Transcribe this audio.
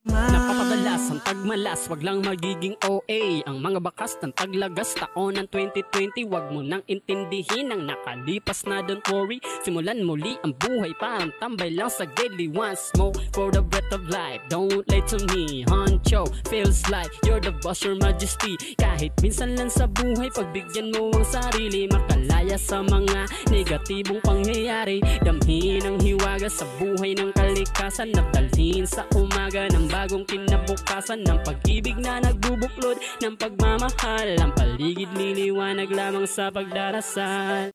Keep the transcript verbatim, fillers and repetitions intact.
Napapadalas ang tagmalas, wag lang magiging O A. Ang mga bakas ng taglagas, taon ng twenty twenty. Wag mo nang intindihin ang nakalipas na, don't worry. Simulan muli ang buhay, parang tambay lang sa gilly. One smoke for the breath of life, don't lie to me. Honcho, feels like you're the boss, your majesty. Kahit minsan lang sa buhay, pagbigyan mo ang sarili. Makalaya sa mga negatibong pangyayari. Damhin ang hiwaga sa buhay ng kalikasan. Nagdalhin sa umaga ng bagong kinabukasan, ng pag-ibig na nagbubuklod ng pagmamahal. Ang paligid liliwanag lamang sa pagdarasal.